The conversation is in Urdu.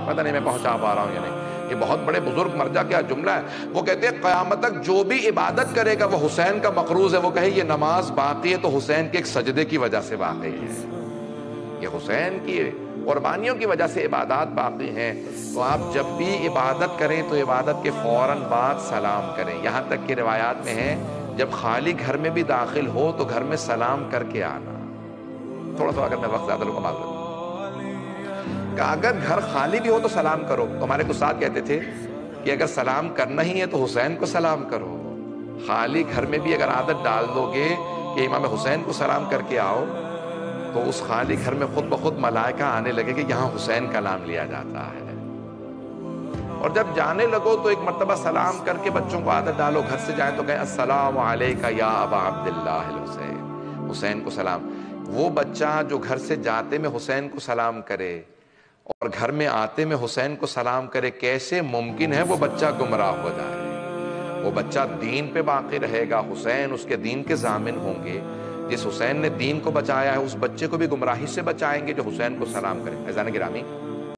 پتہ نہیں میں پہنچا پا رہا ہوں یا نہیں، یہ بہت بڑے بزرگ مرجع کیا جملہ ہے. وہ کہتے ہیں قیامت تک جو بھی عبادت کرے گا وہ حسین کا مقروض ہے. وہ کہے یہ نماز باقی ہے تو حسین کے ایک سجدے کی وجہ سے باقی ہے، یہ حسین کی قربانیوں کی وجہ سے عبادات باقی ہیں. تو آپ جب بھی عبادت کریں تو عبادت کے فوراً بعد سلام کریں. یہاں تک کہ روایات میں ہے جب خالی گھر میں بھی داخل ہو تو گھر میں سلام کر کے آنا. تھوڑا سا اگر میں وقت زیادہ لوں معذرت، کہ اگر گھر خالی بھی ہو تو سلام کرو. تو ہمارے استاد کہتے تھے کہ اگر سلام کرنا ہی ہے تو حسین کو سلام کرو. خالی گھر میں بھی اگر عادت ڈال دو گے کہ امام حسین کو سلام کر کے آؤ تو اس خالی گھر میں خود بخود ملائکہ آنے لگے کہ یہاں حسین کا نام لیا جاتا ہے. اور جب جانے لگو تو ایک مرتبہ سلام کر کے بچوں کو عادت ڈالو، گھر سے جائیں تو کہیں السلام علیکہ یا ابا عبداللہ الحسین، حسین کو سلام. وہ بچہ جو گھر سے جاتے میں حسین کو سلام کرے اور گھر میں آتے میں حسین کو سلام کرے، کیسے ممکن ہے وہ بچہ گمراہ ہو جائے؟ وہ بچہ دین پہ باقی رہے گا، حسین اس کے دین کے ضامن ہوں گے. جس حسین نے دین کو بچایا ہے اس بچے کو بھی گمراہی سے بچائیں گے جو حسین کو سلام کرے. عزیزان گرامی،